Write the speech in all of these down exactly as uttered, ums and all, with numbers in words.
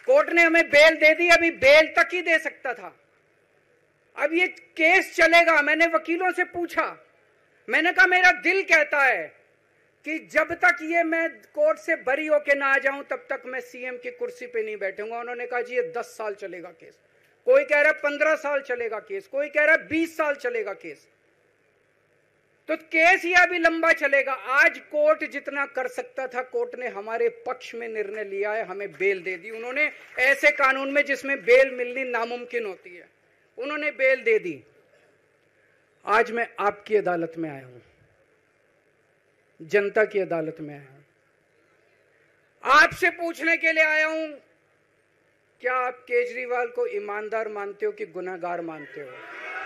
Court ने हमें bell दे दी, अभी बेल तक ही दे सकता था। अब ये केस चलेगा। मैंने वकीलों से पूछा, मैंने कहा मेरा दिल कहता है कि जब तक ये मैं कोर्ट से बरी होके ना आ जाऊं तब तक मैं सीएम की कुर्सी पे नहीं बैठूंगा। उन्होंने कहा जी ये दस साल चलेगा केस, कोई कह रहा है पंद्रह साल चलेगा केस, कोई कह रहा है बीस साल चलेगा केस। तो केस ये अभी लंबा चलेगा। आज कोर्ट जितना कर सकता था, कोर्ट ने हमारे पक्ष में निर्णय लिया है, हमें बेल दे दी। उन्होंने ऐसे कानून में जिसमें बेल मिलनी नामुमकिन होती है, उन्होंने बेल दे दी। आज मैं आपकी अदालत में आया हूं, जनता की अदालत में आया हूं, आपसे पूछने के लिए आया हूं, क्या आप केजरीवाल को ईमानदार मानते हो कि गुनहगार मानते हो?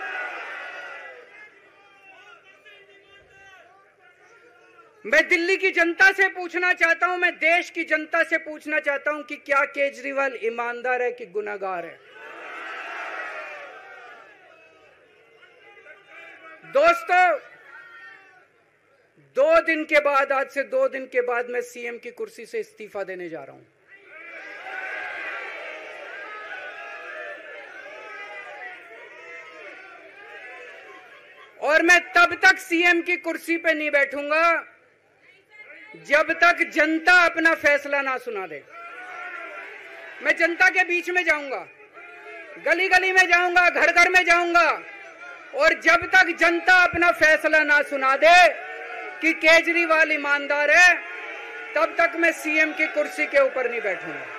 मैं दिल्ली की जनता से पूछना चाहता हूं, मैं देश की जनता से पूछना चाहता हूं कि क्या केजरीवाल ईमानदार है कि गुनहगार है? दोस्तों, दो दिन के बाद, आज से दो दिन के बाद मैं सीएम की कुर्सी से इस्तीफा देने जा रहा हूं। और मैं तब तक सीएम की कुर्सी पे नहीं बैठूंगा जब तक जनता अपना फैसला ना सुना दे। मैं जनता के बीच में जाऊंगा, गली गली में जाऊंगा, घर घर में जाऊंगा, और जब तक जनता अपना फैसला ना सुना दे कि केजरीवाल ईमानदार है, तब तक मैं सीएम की कुर्सी के ऊपर नहीं बैठूंगा।